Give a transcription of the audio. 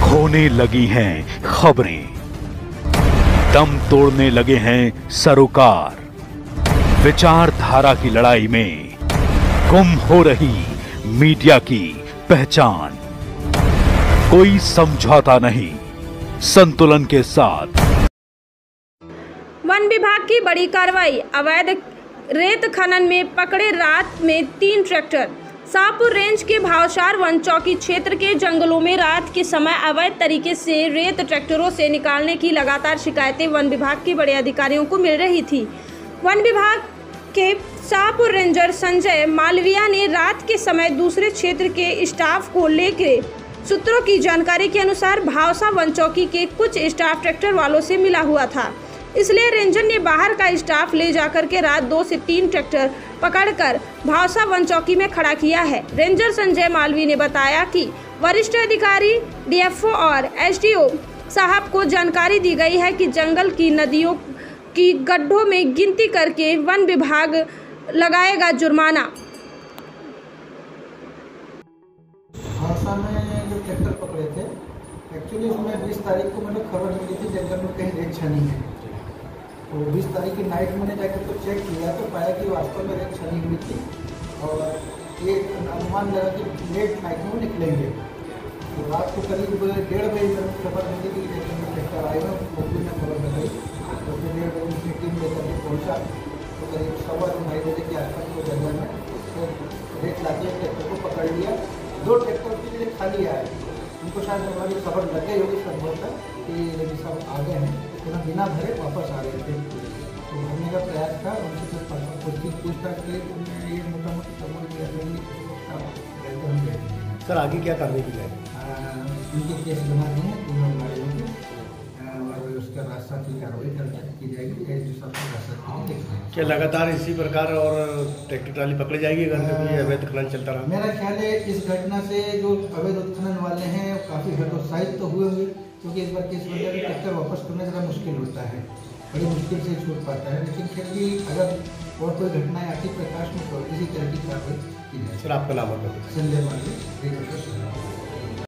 होने लगी हैं खबरें, दम तोड़ने लगे हैं सरोकार। विचारधारा की लड़ाई में गुम हो रही मीडिया की पहचान। कोई समझौता नहीं, संतुलन के साथ। वन विभाग की बड़ी कार्रवाई। अवैध रेत खनन में पकड़े रात में 3 ट्रैक्टर। शाहपुर रेंज के भावसार वन चौकी क्षेत्र के जंगलों में रात के समय अवैध तरीके से रेत ट्रैक्टरों से निकालने की लगातार शिकायतें वन विभाग के बड़े अधिकारियों को मिल रही थी। वन विभाग के शाहपुर रेंजर संजय मालविया ने रात के समय दूसरे क्षेत्र के स्टाफ को लेकर सूत्रों की जानकारी के अनुसार भावसा वन चौकी के कुछ स्टाफ ट्रैक्टर वालों से मिला हुआ था, इसलिए रेंजर ने बाहर का स्टाफ ले जाकर के रात 2 से 3 ट्रैक्टर पकड़कर भावसा वन चौकी में खड़ा किया है। रेंजर संजय मालवी ने बताया कि वरिष्ठ अधिकारी डीएफओ और एसडीओ साहब को जानकारी दी गई है कि जंगल की नदियों की गड्ढों में गिनती करके वन विभाग लगाएगा जुर्माना। भावसा में जो ट्रैक्टर पकड़े थे, एक्चुअली उसमें 20 तारीख को मैंने खबर मिली थी जंगल में कहीं रेत छनी है। तो 20 तारीख की नाइट मैंने जाकर तो चेक किया तो पाया कि वास्तव में रेत छनी हुई थी और ये अनुमान लगा कि लेट नाइट में निकलेंगे। तो रात को करीब 1:30 बजे मैंने खबर मिली कि जंगल में ट्रैक्टर आएगा, मुखबिर ने खबर बताई। तो फिर 1:30 बजे उसकी टीम लेकर के पहुँचा तो करीब 2:15 बजे के आसपास को जंगल में तो रेत लाके ट्रैक्टर को पकड़ लिया। 2 ट्रैक्टर के लिए खाली आए, उनको शायद हमारी खबर लग गई होगी संभवतः कि रेडी साहब आ गए हैं, तो बिना भरे वापस आ रहे थे। तो भरने का प्रयास था, उनसे पूछताछ की, उन्होंने ये मोटा मोटी खबर दिया सर आगे क्या कार्रवाई की जाएगी? उनके केस बना दिए हैं 3 गाड़ियों के और उसका रास्ता की कार्रवाई की जाएगी। जो सबका रास्ता क्या लगातार इसी प्रकार और ट्रैक्टर ट्राली पकड़ी जाएगी अगर कभी अवैध खनन चलता रहा? मेरा ख्याल है इस घटना से जो अवैध उत्खनन वाले हैं काफ़ी हतोत्साहित तो हुए होंगे, क्योंकि इस बार केस वजह से ट्रैक्टर वापस करना ज़रा मुश्किल होता है, बड़ी मुश्किल से छूट पाता है। लेकिन फिर भी अगर और कोई घटनाएं आती प्रकाश में तो इसी तरह की कार्रवाई की जाए। सर आपका नाम और संजय मालवी।